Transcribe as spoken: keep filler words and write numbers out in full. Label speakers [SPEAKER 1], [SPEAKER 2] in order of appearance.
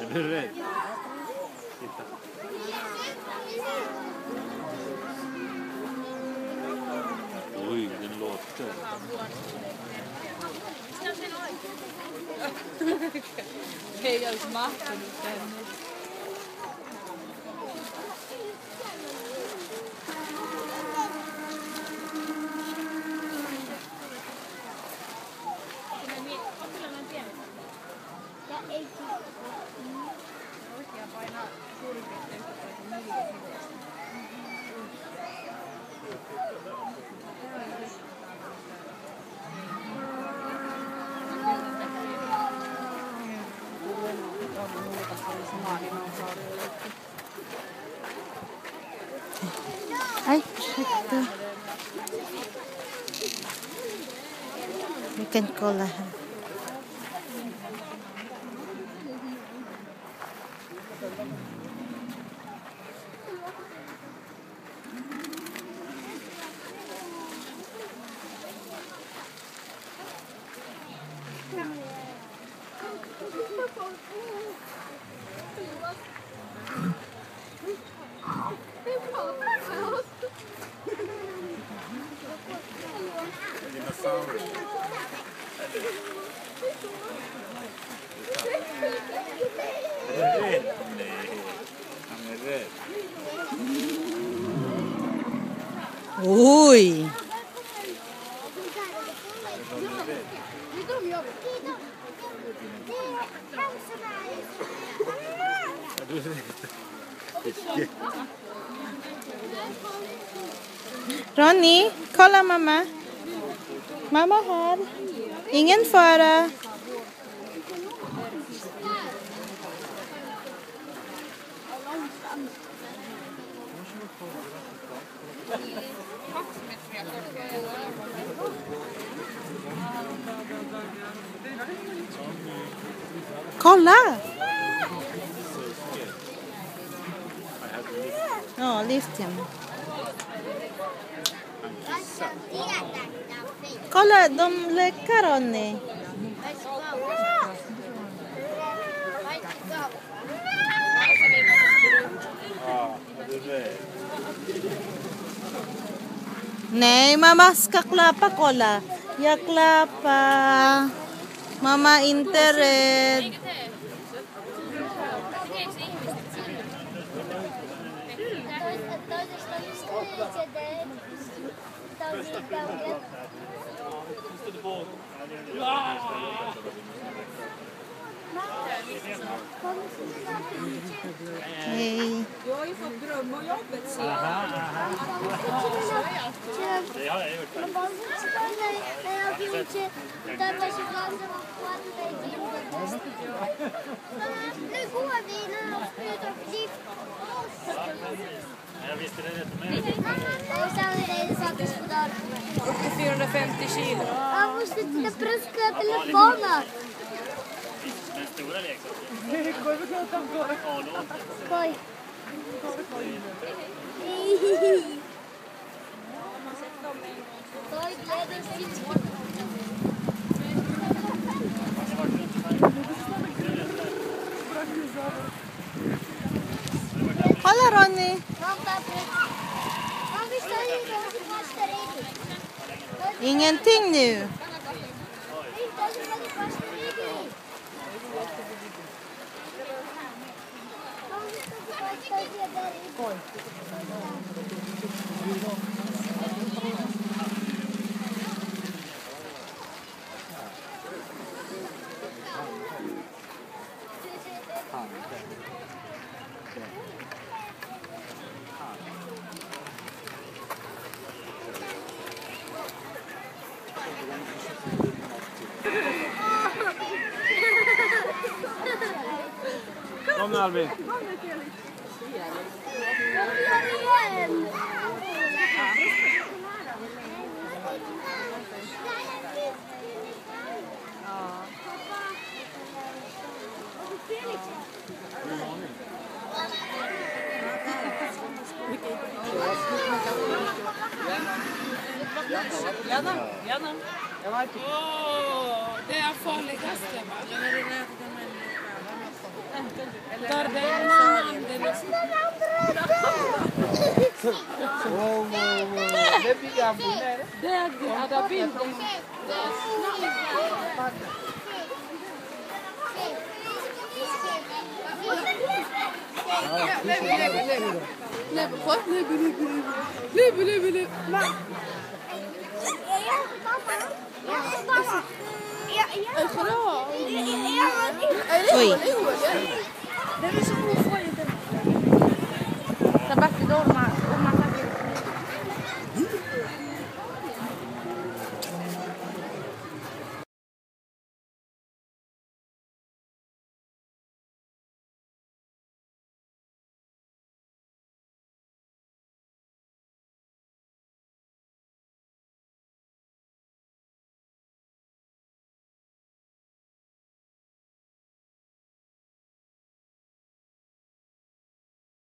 [SPEAKER 1] Är du rädd? Titta. Oj, den låter.
[SPEAKER 2] Hej, jag är smart.
[SPEAKER 3] Aj, ursäkta. Vi kan kolla här. Oj! Ronny, kolla mamma. Mamma här. Ingen fara. Kolla! Ja, lyft him. Kolla, de leker, Ronny. Nej, mamma ska klappa, kolla. Jag klappar. Mamma inte rädd. Hej.
[SPEAKER 2] Du har ju fått drömma och jobbet, ser jag.
[SPEAKER 1] Det har jag gjort.
[SPEAKER 4] Nu går vi när de sprutar gift.
[SPEAKER 1] Jag visste det rätt med.
[SPEAKER 4] Och sen är det faktiskt på dagen.
[SPEAKER 2] Upp till fyrahundrafemtio kilo.
[SPEAKER 4] Jag måste titta på den telefonen.
[SPEAKER 1] Den stora leksaken.
[SPEAKER 4] Skoj.
[SPEAKER 3] Kolla, Ronny. Ingenting nu.
[SPEAKER 1] Kom nu, Albin.
[SPEAKER 2] Gärna, gärna. Åh, det är farligaste, va? Där det är en annan.
[SPEAKER 5] Wow, wow, wow. Det blir jag på det.
[SPEAKER 2] Det är det där bilden.
[SPEAKER 4] لعبة خد لعبة لعبة لعبة لعبة ما الخراع
[SPEAKER 3] Uy.
[SPEAKER 4] ايوه ايوه